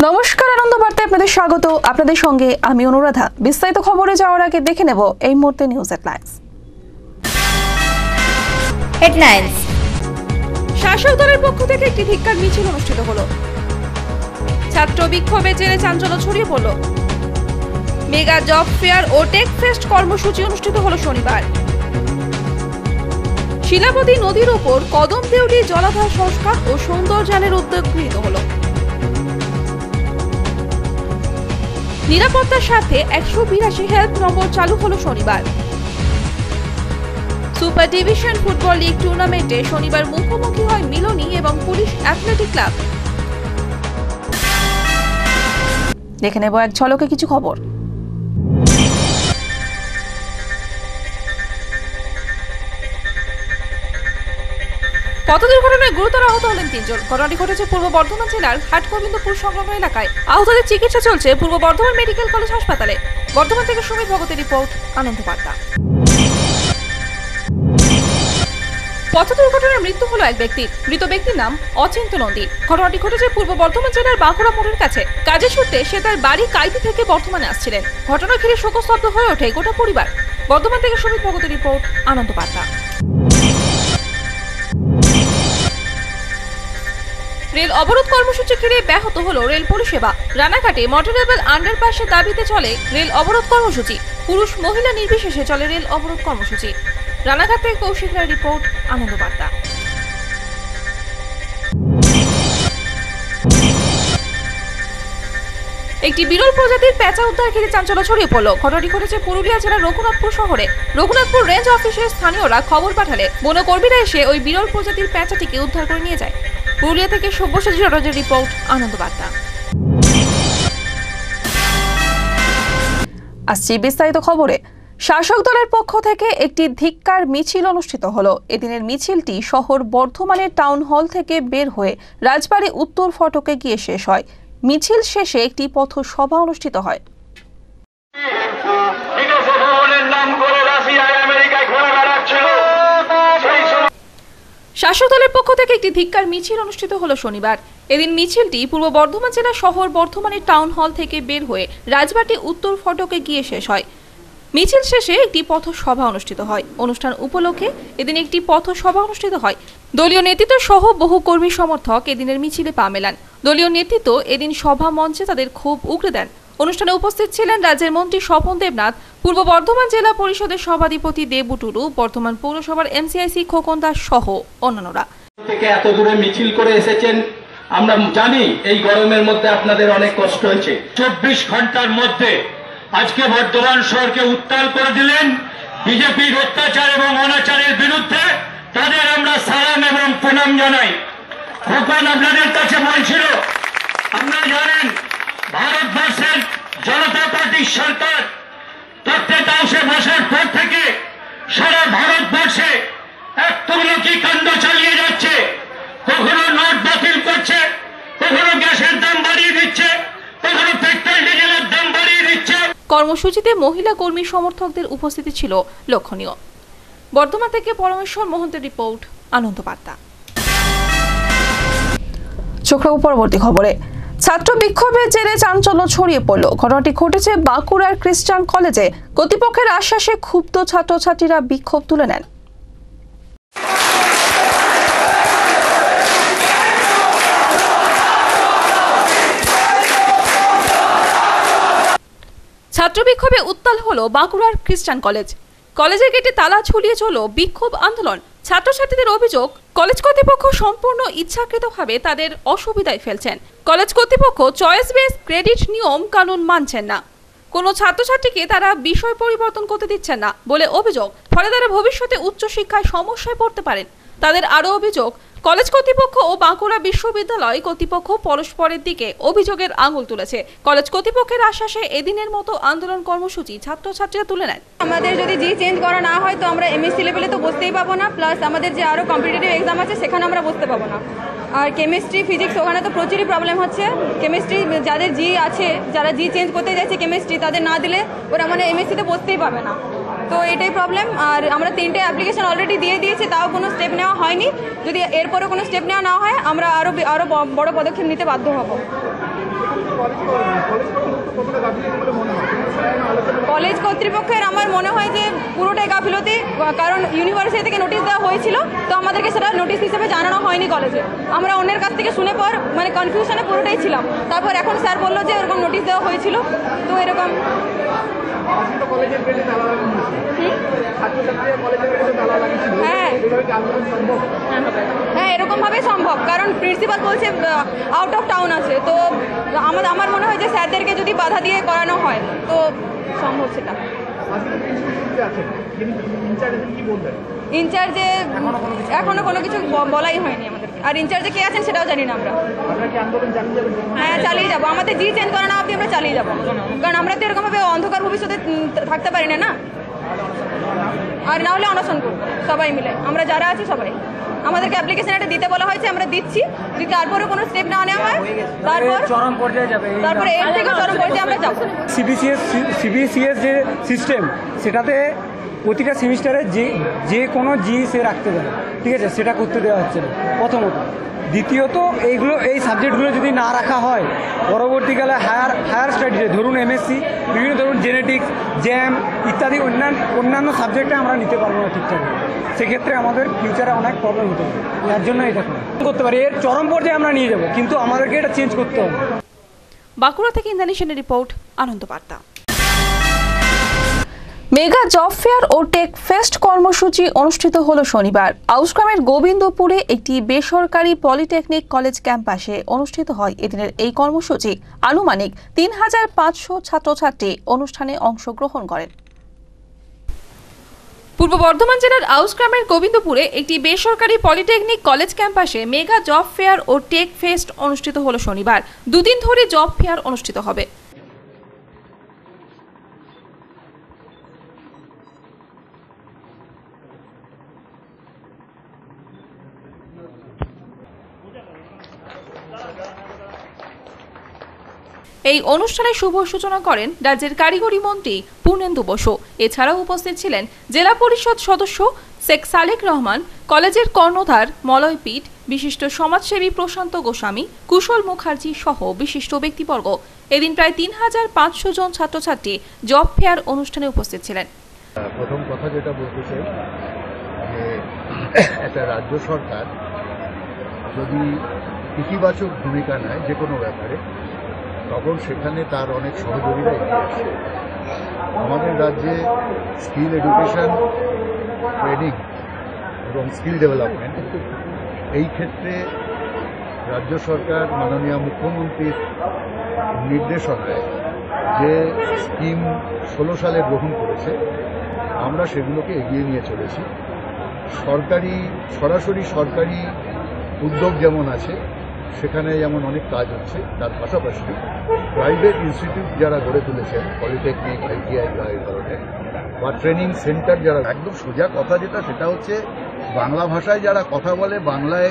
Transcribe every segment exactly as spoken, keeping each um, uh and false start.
নমস্কার, আনন্দ বার্তায় আপনাদের স্বাগত। আপনাদের সঙ্গে আমি অনুরাধা। বিস্তারিত খবরে যাওয়ার আগে দেখে নেব এই মুহূর্তে নিউজ হেডলাইন্স। হেডলাইন্স। শাসক দলের পক্ষ থেকে একটি ধিক্কার মিছিল অনুষ্ঠিত হলো। ছাত্র বিক্ষোভের জেরে চাঞ্চল্য ছড়িয়ে পড়ল। মেগা জব ফেয়ার ও টেক ফেস্ট কর্মসূচি অনুষ্ঠিত হলো শনিবার। শিলাবতী নদীর ওপর কদম দেউড়ি জলাধার সংস্কার ও সৌন্দর্যায়নের উদ্যোগ গৃহীত হলো। নিরাপত্তার সাথে একশো বিরাশি হেলথ নম্বর চালু হলো শনিবার। সুপার ডিভিশন ফুটবল লিগ টুর্নামেন্টে শনিবার মুখোমুখি হয় মিলনী এবং পুলিশ অ্যাথলেটিক ক্লাব। দেখে নেব এক ঝলকে কিছু খবর। পথ দুর্ঘটনায় গুরুতর আহত হলেন তিনজন। ঘটনাটি ঘটেছে পূর্ব বর্ধমান জেলার হাটগোবিন্দপুর সংলগ্ন এলাকায়। আহতদের চিকিৎসা চলছে পূর্ব বর্ধমান মেডিকেল কলেজ হাসপাতালে। বর্ধমান থেকে সুমিত ভগতের রিপোর্ট, আনন্দ বার্তা। পথ দুর্ঘটনায় মৃত্যু হলো এক ব্যক্তির। মৃত ব্যক্তির নাম অচিন্ত নন্দী। ঘটনাটি ঘটেছে পূর্ব বর্ধমান জেলার বাঁকুড়া মোড়ের কাছে। কাজের সূত্রে সে তার বাড়ি কাইতি থেকে বর্ধমানে আসছিলেন। ঘটনা ঘিরে শোকস্তব্ধ হয়ে ওঠে গোটা পরিবার। বর্ধমান থেকে সুমিত ভগতের রিপোর্ট, আনন্দ বার্তা। রেল অবরোধ কর্মসূচি ঘিরে ব্যাহত হলো রেল পরিষেবা। রানাঘাটে মোটরেবল আন্ডারপাসের দাবিতে চলে রেল অবরোধ কর্মসূচি। পুরুষ মহিলা নির্বিশেষে চলে রেল অবরোধ কর্মসূচি। রানাঘাট থেকে কৌশিক রায় রিপোর্ট, আনন্দ বার্তা। একটি বিরল প্রজাতির পেঁচা উদ্ধার ঘিরে চাঞ্চল্য ছড়িয়ে পড়ল। ঘটনাটি ঘটেছে পুরুলিয়া জেলার রঘুনাথপুর শহরে। রঘুনাথপুর রেঞ্জ অফিসের স্থানীয়রা খবর পাঠালে বনকর্মীরা এসে ওই বিরল প্রজাতির পেঁচাটিকে উদ্ধার করে নিয়ে যায়। পুরুলিয়া থেকে সব্যসাচী চট্টোপাধ্যায়ের রিপোর্ট, আনন্দ বার্তা। আসছি বিস্তারিত খবরে। শাসক দলের পক্ষ থেকে একটি ধিক্কার মিছিল অনুষ্ঠিত হলো। এদিনের মিছিলটি শহর বর্ধমানের টাউন হল থেকে বের হয়ে রাজবাড়ী উত্তর ফটকে গিয়ে শেষ হয়। মিছিল শেষে একটি পথসভা অনুষ্ঠিত হয়। শাসক দলের পক্ষ থেকে একটি ধিক্কার মিছিল অনুষ্ঠিত হলো শনিবার। এদিন মিছিলটি পূর্ব বর্ধমান জেলা শহর বর্ধমানের টাউন হল থেকে বের হয়ে রাজবাড়ী উত্তর ফটকে গিয়ে শেষ হয়। মিছিল শেষে একটি পথসভা অনুষ্ঠিত হয়। অনুষ্ঠান উপলক্ষে এদিন একটি পথসভা অনুষ্ঠিত হয়। দলীয় নেতৃত্ব সহ বহু কর্মী সমর্থক এদিনের মিছিলে পা মেলান। দলীয় নেতৃত্ব এদিন সভা মঞ্চে তাদের ক্ষোভ উগরে দেন। অনুষ্ঠানে উপস্থিত ছিলেন রাজ্যের মন্ত্রী স্বপন দেবনাথ, পূর্ব বর্ধমান জেলা পরিষদের সভাধিপতি দেবু টুডু, বর্ধমান পৌরসভার এমসিআইসি খোকন দাস সহ অন্যান্যরা। থেকে এত দূরে মিছিল করে এসেছেন, আমরা জানি এই গরমের মধ্যে আপনাদের অনেক কষ্ট হয়েছে। চব্বিশ ঘন্টার মধ্যে আজকে বর্ধমান শহরকে উত্তাল করে দিলেন। বিজেপির অত্যাচার এবং অনাচারের বিরুদ্ধে তাদের আমরা সালাম এবং প্রণাম জানাই। খোকন আপনাদের কাছে বলছিল, আপনারা জানেন ভারতবর্ষের জনতা পার্টির সরকার প্রত্যেক হাউসে বসার পর থেকে সারা ভারতবর্ষে এক তুগলকি কাণ্ড চালিয়ে যাচ্ছে। কখনো নোট বাতিল করছে, কখনো গ্যাসের দাম বাড়িয়ে দিচ্ছে, কখনো পেট্রোল ডিজেলের দাম বাড়িয়ে দিচ্ছে। কর্মসূচিতে মহিলা কর্মী সমর্থকদের উপস্থিতি ছিল লক্ষণীয়। বর্ধমান থেকে পরমেশ্বর মোহন্তের রিপোর্ট, আনন্দ বার্তা। চোখরাও পরবর্তী খবরে। ছাত্র বিক্ষোভের জেরে চাঞ্চল্য ছড়িয়ে পড়ল। ঘটনাটি ঘটেছে বাঁকুড়ার খ্রিস্টান কলেজে। কর্তৃপক্ষের আশ্বাসে ক্ষুব্ধ ছাত্রছাত্রীরা বিক্ষোভ তুলে নেন। ছাত্র বিক্ষোভে উত্তাল হলো বাঁকুড়ার খ্রিস্টান কলেজ। কলেজের গেটে তালা ঝুলিয়ে চলল বিক্ষোভ আন্দোলন। ছাত্রছাত্রীদের অভিযোগ, কলেজ কর্তৃপক্ষ সম্পূর্ণ ইচ্ছাকৃতভাবে তাদের অসুবিধায় ফেলছেন। কলেজ কর্তৃপক্ষ চয়েস বেস ক্রেডিট নিয়ম কানুন মানছেন না। কোনো ছাত্রছাত্রীকে তারা বিষয় পরিবর্তন করতে দিচ্ছেন না বলে অভিযোগ। ফলে তারা ভবিষ্যতে উচ্চশিক্ষায় সমস্যায় পড়তে পারেন। তাদের আরও অভিযোগ, কলেজ কর্তৃপক্ষ ও বাঁকুড়া বিশ্ববিদ্যালয় কর্তৃপক্ষ পরস্পরের দিকে অভিযোগের আঙুল তুলেছে। কলেজ কর্তৃপক্ষের আশ্বাসে এদিনের মতো আন্দোলন কর্মসূচি ছাত্রছাত্রীরা তুলে নেন। আমাদের যদি জি চেঞ্জ করা না হয় তো আমরা এমএসসি লেভেলে তো বসতেই পাবো না, প্লাস আমাদের যে আরও কম্পিটিটিভ এক্সাম আছে সেখানে আমরা বসতে পাবো না। আর কেমিস্ট্রি ফিজিক্স ওখানে তো প্রচুরই প্রবলেম হচ্ছে। কেমিস্ট্রি যাদের জি আছে, যারা জি চেঞ্জ করতে যাচ্ছে কেমিস্ট্রি, তাদের না দিলে ওরা মানে এমএসসিতে বসতেই পাবে না। তো এটাই প্রবলেম। আর আমরা তিনটে অ্যাপ্লিকেশন অলরেডি দিয়ে দিয়েছি, তাও কোনো স্টেপ নেওয়া হয়নি। যদি এরপরে কোনো স্টেপ নেওয়া না হয় আমরা আরও আরও বড় পদক্ষেপ নিতে বাধ্য হব। কলেজ কর্তৃপক্ষের আমার মনে হয় যে পুরোটাই গাফিলতি, কারণ ইউনিভার্সিটি থেকে নোটিশ দেওয়া হয়েছিল, তো আমাদেরকে সেটা নোটিশ হিসেবে জানানো হয়নি কলেজে। আমরা অন্যের কাছ থেকে শুনে পর মানে কনফিউশনে পুরোটাই ছিলাম। তারপর এখন স্যার বললো যে এরকম নোটিশ দেওয়া হয়েছিল, তো এরকম হ্যাঁ হ্যাঁ এরকমভাবেই সম্ভব, কারণ প্রিন্সিপাল বলছে আউট অফ টাউন আছে। তো আমার আমার মনে হয় যে স্যারদেরকে যদি বাধা দিয়ে করানো হয় তো সম্ভব সেটা। ইনচার্জে এখনো কোনো কিছু বলাই হয়নি আমাদেরকে, আর ইনচার্জে কে আছেন সেটাও জানি না আমরা। হ্যাঁ চালিয়ে যাবো, আমাদের জি চেঞ্জ করা না অবধি আমরা চালিয়ে যাবো, কারণ আমরা তো এরকমভাবে অন্ধকার ভবিষ্যতে থাকতে পারি না না। আর না হলে অনশন করবো সবাই মিলে, আমরা যারা আছি সবাই। আমাদেরকে অ্যাপ্লিকেশন একটা দিতে বলা হয়েছে, আমরা দিচ্ছি। যদি তারপরে কোনো স্টেপ না নেওয়া হয় তারপর চরম পর্যায়ে যাবে, তারপরে এর থেকে চরম পর্যায়ে আমরা যাবো। সিবিসিএস সিবিসিএস যে সিস্টেম, সেটাতে প্রতিটা সেমিস্টারে যে যে কোনো জি সে রাখতে পারে, ঠিক আছে, সেটা করতে দেওয়া হচ্ছে না প্রথমত। দ্বিতীয়ত এইগুলো এই সাবজেক্টগুলো যদি না রাখা হয়, পরবর্তীকালে হায়ার হায়ার স্টাডিজে ধরুন এমএসসি, বিভিন্ন ধরুন জেনেটিক্স, জ্যাম ইত্যাদি অন্যান্য অন্যান্য সাবজেক্টে আমরা নিতে পারবো না ঠিকঠাক। সেক্ষেত্রে আমাদের ফিউচারে অনেক প্রবলেম হতে পারে। যার জন্য এটা করতে পারি, এর চরম পর্যায়ে আমরা নিয়ে যাব, কিন্তু আমাদেরকে এটা চেঞ্জ করতে হবে। বাঁকুড়া থেকে ইন্দ্রাণী সেনের report, Ananda Barta. Mega job fair ও টেক ফেস্ট কর্মসূচি অনুষ্ঠিত হলো শনিবার। আউসগ্রামের গোবিন্দপুরে একটি বেসরকারি পলিটেকনিক কলেজ ক্যাম্পাসে অনুষ্ঠিত হয় এদিনের এই কর্মসূচি। আনুমানিক তিন হাজার পাঁচশো ছাত্রছাত্রী অনুষ্ঠানে অংশগ্রহণ করেন। পূর্ব বর্ধমান জেলার আউসগ্রামের গোবিন্দপুরে একটি বেসরকারি পলিটেকনিক কলেজ ক্যাম্পাসে মেগা জব ফেয়ার ও টেক ফেস্ট অনুষ্ঠিত হলো শনিবার। দুদিন ধরে জব ফেয়ার অনুষ্ঠিত হবে। এই অনুষ্ঠানে শুভ সূচনা করেন রাজ্যের কারিগরি মন্ত্রী পূর্ণেন্দু বসু। এছাড়াও উপস্থিত ছিলেন জেলা পরিষদ সদস্য শেখ সালেক রহমান, কলেজের কর্ণধার মলয় পিঠ, বিশিষ্ট সমাজসেবী প্রশান্ত গোস্বামী, কুশল মুখার্জি সহ বিশিষ্ট ব্যক্তিবর্গ। এদিন প্রায় তিন হাজার পাঁচশো জন ছাত্রছাত্রী জব ফেয়ার অনুষ্ঠানে উপস্থিত ছিলেন। প্রথম কথা যেটা বলতে চাই যে একটা রাজ্য সরকার যদি ইতিবাচক ভূমিকা নেয় যে কোনো ব্যাপারে, তখন সেখানে তার অনেক সহযোগীরা এগিয়ে আসে। আমাদের রাজ্যে স্কিল এডুকেশন, ট্রেনিং এবং স্কিল ডেভেলপমেন্ট, এই ক্ষেত্রে রাজ্য সরকার মাননীয় মুখ্যমন্ত্রীর নির্দেশনায় যে স্কিম ষোলো সালে গ্রহণ করেছে, আমরা সেগুলোকে এগিয়ে নিয়ে চলেছি। সরকারি সরাসরি সরকারি উদ্যোগ যেমন আছে, সেখানে যেমন অনেক কাজ হচ্ছে, তার পাশাপাশি প্রাইভেট ইনস্টিটিউট যারা গড়ে তুলেছেন, পলিটেকনিক, আইটিআই বা এই ধরনের, বা ট্রেনিং সেন্টার যারা, একদম সোজা কথা যেটা সেটা হচ্ছে বাংলা ভাষায় যারা কথা বলে, বাংলায়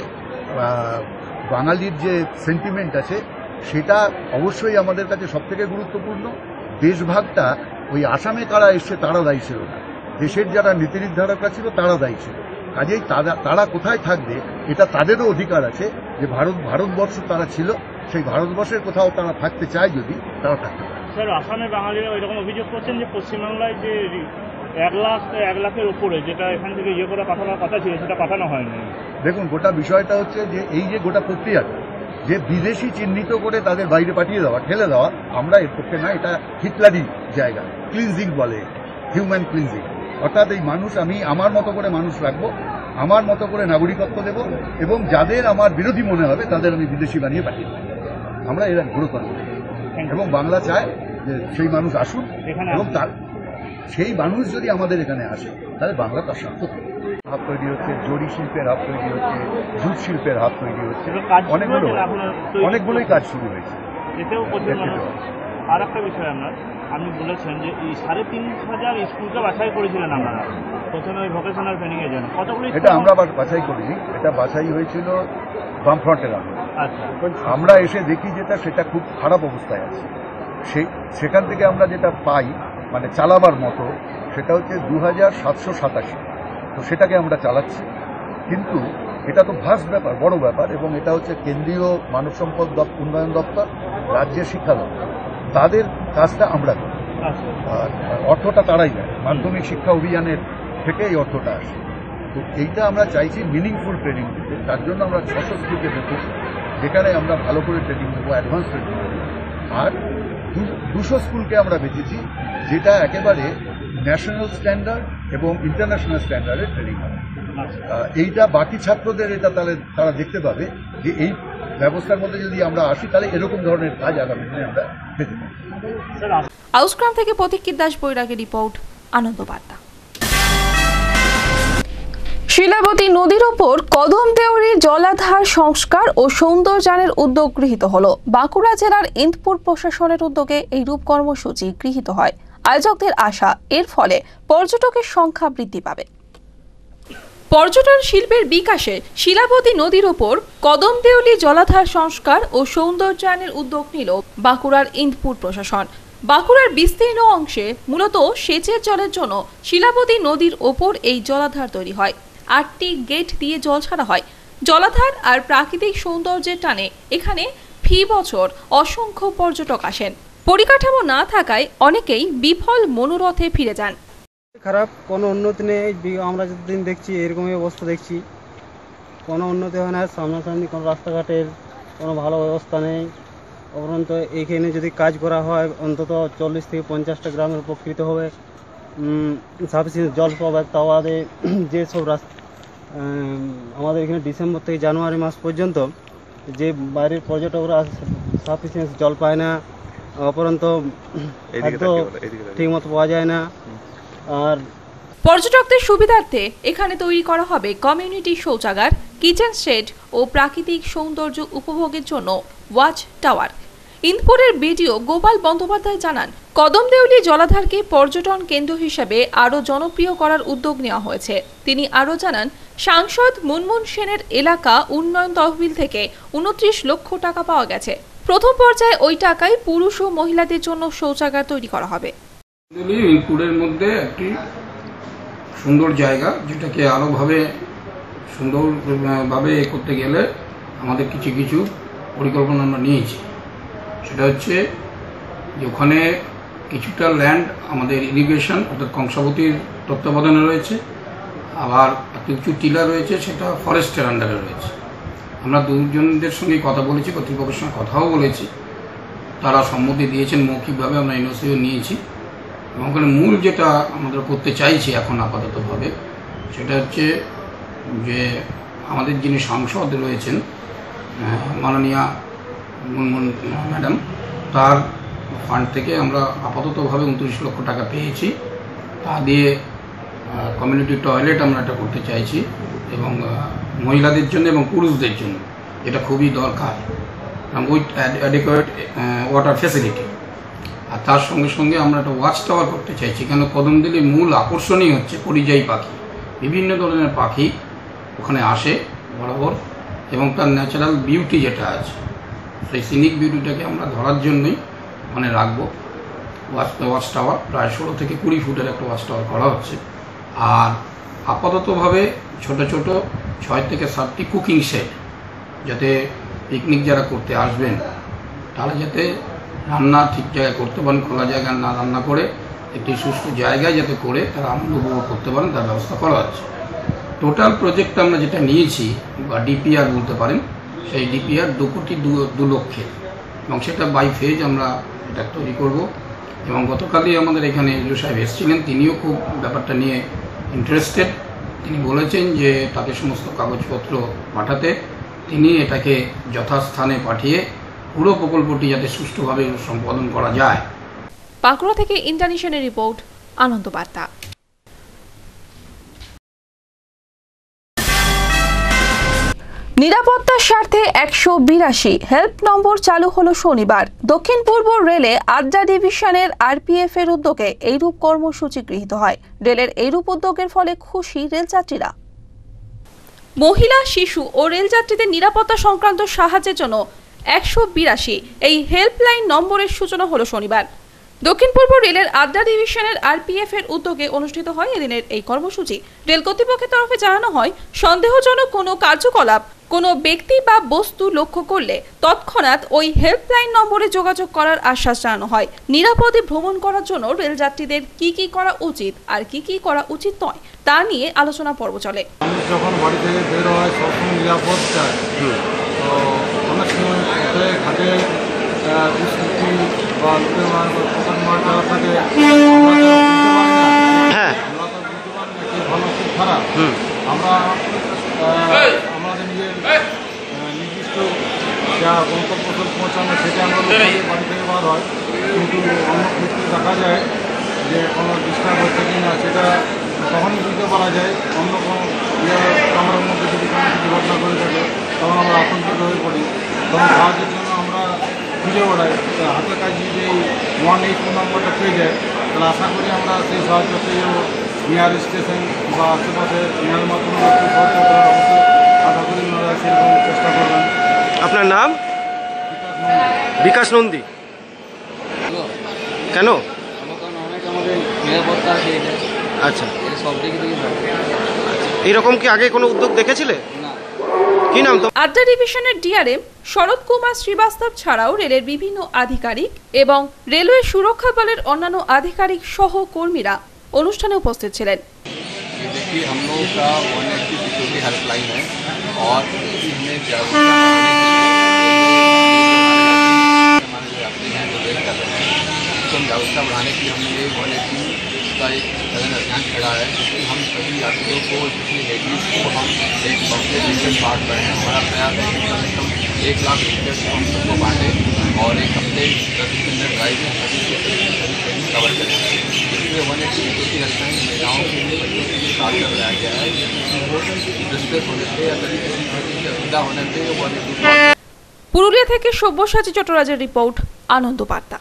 বাঙালির যে সেন্টিমেন্ট আছে সেটা অবশ্যই আমাদের কাছে সবথেকে গুরুত্বপূর্ণ। দেশভাগটা ওই আসামে কারা এসছে তারা দায়ী ছিল না, দেশের যারা নীতি নির্ধারকরা ছিল তারা দায়ী ছিল। কাজেই তারা তারা কোথায় থাকবে এটা তাদেরও অধিকার আছে, যে ভারত ভারতবর্ষ তারা ছিল, সেই ভারতবর্ষের কোথাও তারা থাকতে চায় যদি তারা থাকতে পারে। স্যার, আসামে বাঙালিরা এরকম অভিযোগ করছেন যে পশ্চিমবাংলায় যে এক লাখ এক লাখের উপরে যেটা এখান থেকে ইয়ে করে পাঠানোর কথা ছিল সেটা পাঠানো হয়নি। দেখুন, গোটা বিষয়টা হচ্ছে যে এই যে গোটা প্রক্রিয়াটা যে বিদেশি চিহ্নিত করে তাদের বাইরে পাঠিয়ে দেওয়া, ঠেলে দেওয়া, আমরা এর পক্ষে না। এটা হিটলারি জায়গা, ক্লিনজিং বলে, হিউম্যান ক্লিনজিং। অর্থাৎ এই মানুষ, আমি আমার মতো করে মানুষ রাখবো, আমার মতো করে নাগরিকত্ব দেব, এবং যাদের আমার বিরোধী মনে হবে তাদের আমি বিদেশি বানিয়ে পাঠিয়ে দেবো। আমরা এরা গুরুত্ব দেব, এবং বাংলা চায় যে সেই মানুষ আসুন, এবং তার সেই মানুষ যদি আমাদের এখানে আসে তাহলে বাংলা তার সার্থক। হাত তৈরি হচ্ছে, জরি শিল্পের হাত তৈরি হচ্ছে, জুট শিল্পের হাত তৈরি হচ্ছে, অনেকগুলো অনেকগুলোই কাজ শুরু হয়েছে। এতেও আর একটা বিষয় আপনার, আপনি বলেছেন যে এই সাড়ে তিন হাজার স্কুলকে বাছাই করেছিলেন আপনারা প্রথমে ওই ভোকেশনাল ট্রেনিং এর জন্য। কতগুলো এটা আমরা বাছাই করিনি, এটা বাছাই হয়েছিল বামফ্রন্টের আমলে। আচ্ছা, আমরা এসে দেখি যেটা সেটা খুব খারাপ অবস্থায় আছে। সেই সেখান থেকে আমরা যেটা পাই মানে চালাবার মতো, সেটা হচ্ছে দু হাজার সাতশো সাতাশি। তো সেটাকে আমরা চালাচ্ছি, কিন্তু এটা তো ভাস্ট ব্যাপার, বড় ব্যাপার, এবং এটা হচ্ছে কেন্দ্রীয় মানব সম্পদ দপ- উন্নয়ন দপ্তর, রাজ্যের শিক্ষা দপ্তর, তাদের কাজটা আমরা করি। আর অর্থটা তারাই দেয়, মাধ্যমিক শিক্ষা অভিযানের থেকে এই অর্থটা আসে। তো এইটা আমরা চাইছি মিনিংফুল ট্রেনিং দিতে, তার জন্য আমরা ছশো স্কুলকে দেখব, যেখানে আমরা ভালো করে ট্রেনিং দেবো, অ্যাডভান্স ট্রেনিং দেবো। আর দুশো স্কুলকে আমরা বেঁচেছি যেটা একেবারে ন্যাশনাল স্ট্যান্ডার্ড এবং ইন্টারন্যাশনাল স্ট্যান্ডার্ডের ট্রেনিং হবে। এইটা বাকি ছাত্রদের এটা তাহলে তারা দেখতে পাবে যে এই ব্যবস্থার মধ্যে যদি আমরা আসি তাহলে এরকম ধরনের কাজ আগামী দিনে আমরা পেতে পারি। আউসগ্রাম থেকে প্রতীক্ষিত দাস বৈরাগী রিপোর্ট, আনন্দ বার্তা। শিলাবতী নদীর ওপর কদম দেউরি জলাধার সংস্কার ও সৌন্দর্যায়নের উদ্যোগ গৃহীত হলো। বাঁকুড়া জেলার ইন্দপুর প্রশাসনের উদ্যোগে এই রূপ কর্মসূচি গৃহীত হয়। আয়োজকদের আশা, এর ফলে পর্যটকের সংখ্যা বৃদ্ধি পাবে। পর্যটন শিল্পের বিকাশে শিলাবতী নদীর ওপর কদম দেউলি জলাধার সংস্কার ও সৌন্দর্যায়নের উদ্যোগ নিল বাঁকুড়ার ইন্দপুর প্রশাসন। বাঁকুড়ার বিস্তীর্ণ অংশে মূলত সেচের জলের জন্য শিলাবতী নদীর ওপর এই জলাধার তৈরি হয়। আটটি গেট দিয়ে জল ছাড়া হয়। জলাধার আর প্রাকৃতিক সৌন্দর্যের টানে এখানে ফি বছর অসংখ্য পর্যটক আসেন। পরিকাঠামো না থাকায় অনেকেই বিফল মনোরথে ফিরে যান। খারাপ, কোনো উন্নতি নেই। আমরা যতদিন দেখছি এরকমই অবস্থা দেখছি, কোনো উন্নতি হয় না। সামনাসামনি কোনো রাস্তাঘাটের কোনো ভালো ব্যবস্থা নেই। উপরন্ত এইখানে যদি কাজ করা হয় অন্তত চল্লিশ থেকে পঞ্চাশটা গ্রামের উপকৃত হবে, সাফিসিয়েন্ট জল পাবে। তাও বাদে যেসব রাস্তা আমাদের এখানে ডিসেম্বর থেকে জানুয়ারি মাস পর্যন্ত যে বাইরের পর্যটকরা সাফিসিয়েন্ট জল পায় না, অপরন্ত খাদ্য ঠিকমতো পাওয়া যায় না। আর পর্যটকদের সুবিধার্থে এখানে তৈরি করা হবে কমিউনিটি শৌচাগার, কিচেন শেড ও প্রাকৃতিক সৌন্দর্য উপভোগের জন্য ওয়াচ টাওয়ার। ইন্দপুরের বিডিও গোপাল বন্দ্যোপাধ্যায় জানান, কদম দেউলি জলাধারকে পর্যটন কেন্দ্র হিসেবে আরও জনপ্রিয় করার উদ্যোগ নেওয়া হয়েছে। তিনি আরও জানান, সাংসদ মুনমুন সেনের এলাকা উন্নয়ন তহবিল থেকে উনত্রিশ লক্ষ টাকা পাওয়া গেছে। প্রথম পর্যায়ে ওই টাকায় পুরুষ ও মহিলাদের জন্য শৌচাগার তৈরি করা হবে। ইন্দপুরের মধ্যে একটি সুন্দর জায়গা, যেটাকে আরো ভাবে সুন্দর ভাবে করতে গেলে আমাদের কিছু কিছু পরিকল্পনা আমরা নিয়েছি। সেটা হচ্ছে যে ওখানে কিছুটা ল্যান্ড আমাদের ইরিগেশন অর্থাৎ কংসাবতীর তত্ত্বাবধানে রয়েছে, আবার কিছু টিলা রয়েছে সেটা ফরেস্টের আন্ডারে রয়েছে। আমরা দুজনদের সঙ্গে কথা বলেছি, কর্তৃপক্ষের সঙ্গে কথাও বলেছি, তারা সম্মতি দিয়েছেন মৌখিকভাবে, আমরা এনওসিও নিয়েছি। এবং ওখানে মূল যেটা আমাদের করতে চাইছি এখন আপাততভাবে সেটা হচ্ছে যে আমাদের যিনি সাংসদ রয়েছেন মাননীয়া মুনমুন ম্যাডাম, তার ফান্ড থেকে আমরা আপাততভাবে উনত্রিশ লক্ষ টাকা পেয়েছি। তা দিয়ে কমিউনিটি টয়লেট আমরা এটা করতে চাইছি, এবং মহিলাদের জন্য এবং পুরুষদের জন্য এটা খুবই দরকার, উইথ অ্যাডিকুয়েট ওয়াটার ফ্যাসিলিটি। আর তার সঙ্গে সঙ্গে আমরা একটা ওয়াচ টাওয়ার করতে চাইছি, কেন কদমদিলির মূল আকর্ষণই হচ্ছে পরিযায়ী পাখি। বিভিন্ন ধরনের পাখি ওখানে আসে বরাবর, এবং তার ন্যাচারাল বিউটি যেটা আছে সেই সিনিক বিউটিটাকে আমরা ধরার জন্যই ওখানে রাখবো। ওয়াচ ওয়াচ টাওয়ার প্রায় ষোলো থেকে কুড়ি ফুটের একটা ওয়াচ টাওয়ার করা হচ্ছে। আর আপাততভাবে ছোট ছোট ছয় থেকে সাতটি কুকিং শেড, যাতে পিকনিক যারা করতে আসবেন তারা যাতে রান্না ঠিক জায়গায় করতে পারেন, খোলা জায়গায় না রান্না করে একটি সুস্থ জায়গায় যাতে করে তারা আনন্দ উপভোগ করতে পারেন তার ব্যবস্থা করা হচ্ছে। টোটাল প্রজেক্ট আমরা যেটা নিয়েছি বা ডিপিআর বলতে পারেন, সেই ডিপিআর দু কোটি দু লক্ষে, এবং সেটা বাই ফেজ আমরা এটা তৈরি করব। এবং গতকালই আমাদের এখানে এলও সাহেব এসেছিলেন, তিনিও খুব ব্যাপারটা নিয়ে ইন্টারেস্টেড। তিনি বলেছেন যে তাকে সমস্ত কাগজপত্র পাঠাতে, তিনি এটাকে যথাস্থানে পাঠিয়ে পুরো প্রকল্পটি যাতে সুষ্ঠুভাবে সম্পাদন করা যায়। বাঁকুড়া থেকে ইন্টারন্যাশনাল রিপোর্ট, আনন্দ বার্তা। নিরাপত্তার স্বার্থে একশো বিরাশি হেল্প নম্বর চালু হলো শনিবার। দক্ষিণ পূর্ব রেলে আদ্রা ডিভিশনের আরপিএফ এর উদ্যোগে এইরূপ কর্মসূচি গৃহীত হয়। রেলের এইরূপ উদ্যোগের ফলে খুশি রেলযাত্রীরা। মহিলা, শিশু ও রেলযাত্রীদের নিরাপত্তা সংক্রান্ত সাহায্যের জন্য একশো বিরাশি এই হেল্পলাইন নম্বরের সূচনা হলো শনিবার। দক্ষিণ পূর্ব রেলের আদ্রা ডিভিশনের আরপিএফ এর উদ্যোগে অনুষ্ঠিত হয় এদিনের এই কর্মসূচি। রেল কর্তৃপক্ষের তরফে জানানো হয়, সন্দেহজনক কোনো কার্যকলাপ কোনো ব্যক্তি বা বস্তু লক্ষ্য করলে তৎক্ষণাৎ ওই হেল্পলাইন নম্বরে যোগাযোগ করার আশ্বাস জানানো হয়। নিরাপদে ভ্রমণ করার জন্য রেল যাত্রীদের কি কি করা উচিত আর কি কি করা উচিত নয় তা নিয়ে আলোচনা পর্ব চলে। মানুষ যখন বাড়ি থেকে বের হয় সবসময় নিরাপদ চায়, তো অনেক সময় পথে ঘাটে দুষ্কৃতি বা লোকের মার পকেট মার যারা থাকে হ্যাঁ আমরা তো বুঝতে পারি না কি ভালো কি খারাপ। আমরা আমাদের নিজের নির্দিষ্ট যা গন্তব্যস্থল পৌঁছানো সেটা আমরা বাড়ি থেকে বার হয়, কিন্তু অন্য ক্ষেত্রে দেখা যায় যে কোনো ডিস্টার্ব হচ্ছে কি না সেটা তখনই বুঝতে পারা যায়। অন্য কোনো কামরার মধ্যে যদি কোনো কিছু ঘটনা করে থাকে তখন আমরা আতঙ্কিত হয়ে পড়ি, তখন সাহায্যের জন্য আমরা খুঁজে বেড়াই। হাতের কাছে যদি এই ওয়ান এইট টু নম্বরটা পেয়ে যায় তাহলে আশা করি আমরা সেই সাহায্য পেয়ে যাবো। নিয়ার স্টেশন বা আশেপাশে নিয়ার মাধ্যমে একটু সাহায্য করার অবশ্যই আশা করি ওনারা সেরকম চেষ্টা করবেন। আপনার নাম? বিকাশ নন্দী। কেন? আমাদের নিরাপত্তা আছে, আচ্ছা, সব দিক থেকে এইরকম কি আগে কোনো উদ্যোগ দেখেছিলে? না। কি নাম তো? আদ্রা ডিভিশনের ডিআরএম শরৎ কুমার শ্রীবাস্তব ছাড়াও রেলের বিভিন্ন আধিকারিক এবং রেলওয়ে সুরক্ষা বলের অন্যান্য আধিকারিক সহ কর্মীরা অনুষ্ঠানে উপস্থিত ছিলেন। देखिए, हम लोगों का वन एट्टी सिक्योरिटी हेल्पलाइन है और इसमें जागरूकता हमारे जो यात्री हैं जो रेल कर रहे हैं उसको हम जागरूकता बढ़ाने के लिए हमने ये वन एट्टी का एक सघन अभियान छेड़ा है, जिसमें हम सभी यात्रियों को जितनी लेडीज को हम एक बम्पे लीटर बांट रहे हैं। हमारा प्रयास है कि कम से कम एक लाख लीटर को हम सबको बांटें और एक हफ्ते दस किलोमीटर ड्राइव में सभी के सभी सभी ट्रेनिंग कवर करें। इसमें वन एट्टी सिक्योरिटी हेल्पलाइन महिलाओं के लिए बच्चों के लिए साथ लगाया गया है, जिसमें वो डिस्ट्रेस होने पे या कभी किसी तरह की असुविधा होने पे वन एट्टी। পুরুলিয়া থেকে সব্যসাচী চট্টরাজের রিপোর্ট, আনন্দ বার্তা।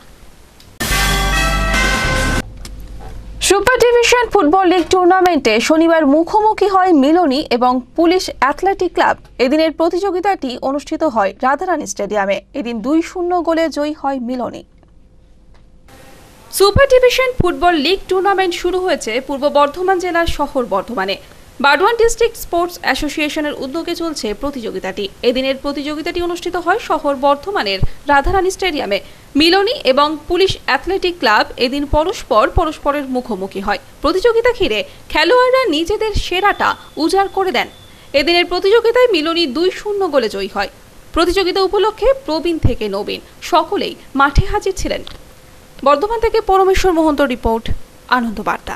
সুপার ডিভিশন ফুটবল লিগ টুর্নামেন্টে শনিবার মুখোমুখি হয় মিলনী এবং পুলিশ অ্যাথলেটিক ক্লাব। এদিনের প্রতিযোগিতাটি অনুষ্ঠিত হয় রাধারানী স্টেডিয়ামে। এদিন দুই শূন্য গোলে জয়ী হয় Milani. Super division football league tournament শুরু হয়েছে পূর্ব বর্ধমান জেলার শহর বর্ধমানে। বারওয়ান ডিস্ট্রিক্ট স্পোর্টস অ্যাসোসিয়েশনের উদ্যোগে চলছে প্রতিযোগিতাটি। এদিনের প্রতিযোগিতাটি অনুষ্ঠিত হয় শহর বর্ধমানের রাধারানী স্টেডিয়ামে। মিলনী এবং পুলিশ অ্যাথলেটিক ক্লাব এদিন পরস্পর পরস্পরের মুখোমুখি হয়। প্রতিযোগিতা ঘিরে খেলোয়াড়রা নিজেদের সেরাটা উজাড় করে দেন। এদিনের প্রতিযোগিতায় মিলনী দুই শূন্য গোলে জয়ী হয়। প্রতিযোগিতা উপলক্ষে প্রবীণ থেকে নবীন সকলেই মাঠে হাজির ছিলেন। বর্ধমান থেকে পরমেশ্বর মহন্ত রিপোর্ট, আনন্দ বার্তা।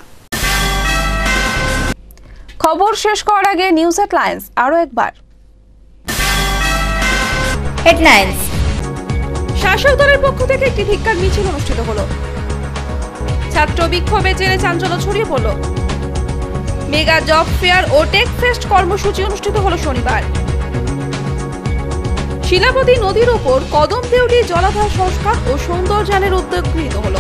খবর শেষ করার আগে নিউজ হেডলাইন্স আরো একবার। হেডলাইন্স। শাসক দলের পক্ষ থেকে একটি ধিক্কার মিছিল অনুষ্ঠিত হলো। ছাত্র বিক্ষোভের জেরে চাঞ্চল্য ছড়িয়ে পড়ল। মেগা জব ফেয়ার ও টেক ফেস্ট কর্মসূচি অনুষ্ঠিত হলো শনিবার। শিলাবতী নদীর উপর কদম দেউলি জলাধার সংস্কার ও সৌন্দর্যায়নের উদ্যোগ গৃহীত হলো।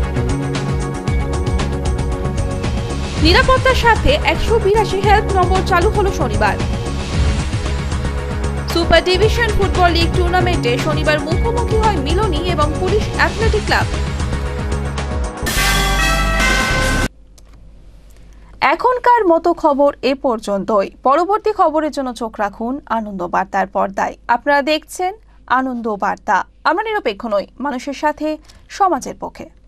নিরাপত্তার সাথে একশো বিরাশি হেল্প নম্বর চালু হলো শনিবার। সুপার ডিভিশন ফুটবল লিগ টুর্নামেন্টে শনিবার মুখোমুখি হয় মিলনী এবং পুলিশ অ্যাথলেটিক ক্লাব। এখনকার মতো খবর এ পর্যন্তই। পরবর্তী খবরের জন্য চোখ রাখুন আনন্দ বার্তার পর্দায়। আপনারা দেখছেন আনন্দ বার্তা। আমরা নিরপেক্ষ নই, মানুষের সাথে, সমাজের পক্ষে।